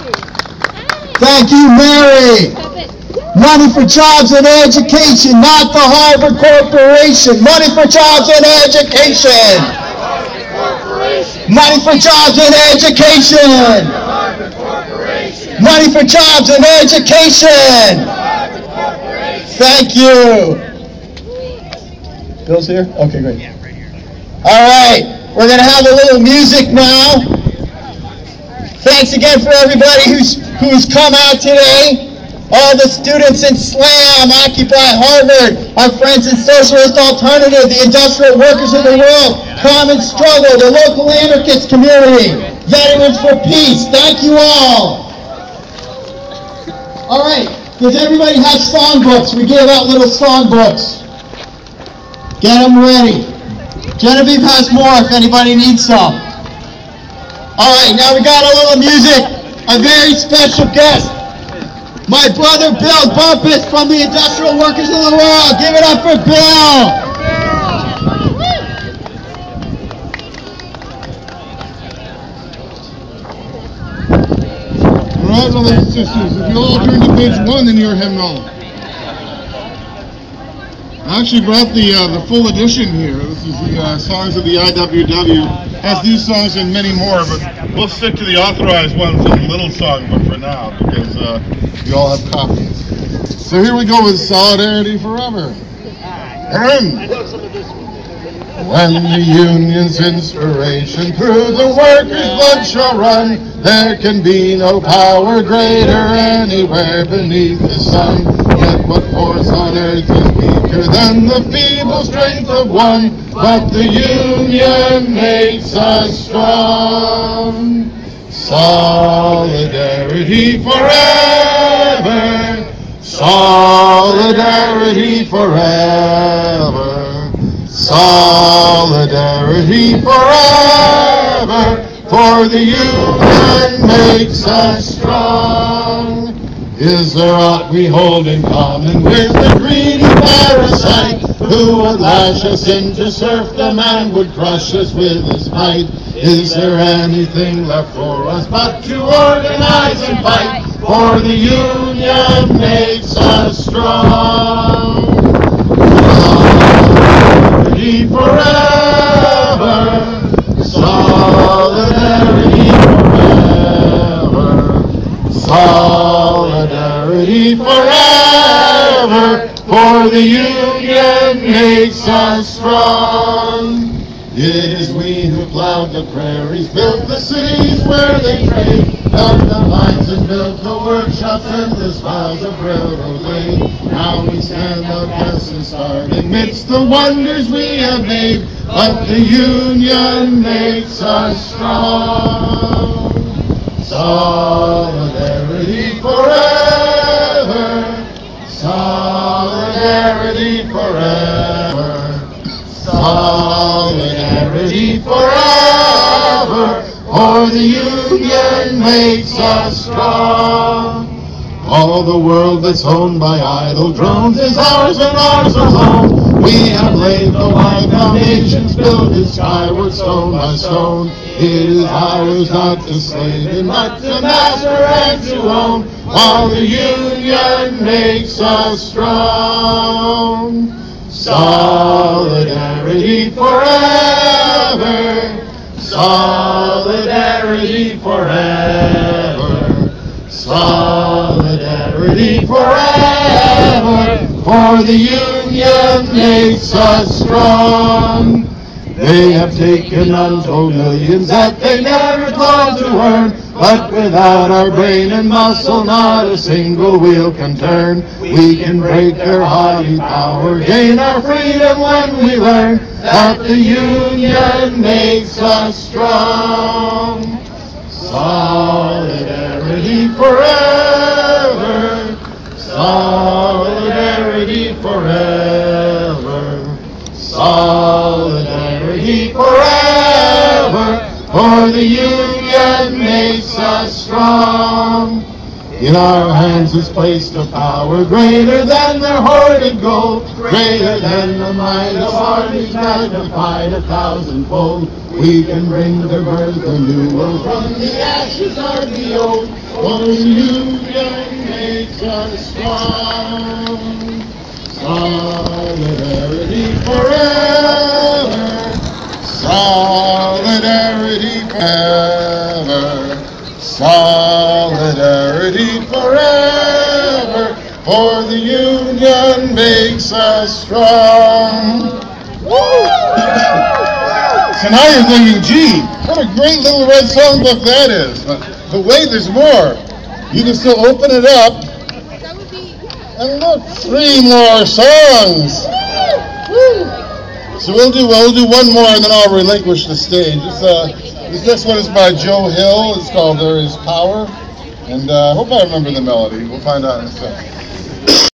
Thank you, Mary. Money for jobs and education, not the Harvard Corporation. Money for jobs and education. Money for jobs and education. Money for jobs and education. Thank you. Bill's here? Okay, great. All right, we're going to have a little music now. Thanks again for everybody who's come out today. All the students in SLAM, Occupy Harvard, our friends in Socialist Alternative, the industrial workers of the world, Common Struggle, the local anarchist community, Veterans for Peace. Thank you all. All right, does everybody have songbooks? We give out little songbooks. Get them ready. Genevieve has more if anybody needs some. All right, now we got a little music. A very special guest. My brother Bill Bumpus from the Industrial Workers of the World. Give it up for Bill. All right, brothers and sisters, if you all turn to page 1 in your hymnal. I actually brought the full edition here. This is the songs of the IWW. Has these songs and many more, but we'll stick to the authorized ones in the little songbook for now because you all have copies. So here we go with Solidarity Forever. When the union's inspiration through the workers' blood shall run, there can be no power greater anywhere beneath the sun. Yet what force on earth is weaker than the feeble strength of one? But the union makes us strong. Solidarity forever. Solidarity forever. Solidarity forever. For the union makes us strong. Is there aught we hold in common with the greedy parasite who would lash us into serfdom and would crush us with his might? Is there anything left for us but to organize and fight? For the union makes us strong. Solidarity forever. Solidarity forever. Solidarity forever. For the union makes us strong. It is we who plowed the prairies, built the cities where they trade, dug the mines and built the workshops, endless miles of railroad laid. Now we stand outcast and starved amidst the wonders we have made, but the union makes us strong. Solidarity forever. Solidarity forever. Solidarity forever, for the union makes us strong. All the world that's owned by idle drones is ours and ours alone. We have laid the wide foundations, built it skyward stone by stone. It is ours not to slave it, but to master and to own, while the union makes us strong. Solidarity forever. Solidarity forever. Solidarity forever. For the union makes us strong. They have taken untold millions that they never thought to earn, but without our brain and muscle, not a single wheel can turn. We can break their haughty power, gain our freedom when we learn that the union makes us strong. Solidarity forever. Solidarity forever. Solidarity forever. For the union makes us strong. In our hands is placed a power greater than their hoarded gold, greater than the might of armies magnified 1,000-fold. We can bring to birth a new world from the ashes of the old. For the union makes us strong. Solidarity forever. Solidarity forever. Solidarity forever. For the union makes us strong. So now you're thinking, gee, what a great little red songbook that is. But wait, there's more. You can still open it up. And look, 3 more songs. So we'll do one more, and then I'll relinquish the stage. This next one is by Joe Hill. It's called "There Is Power," and I hope I remember the melody. We'll find out in a second.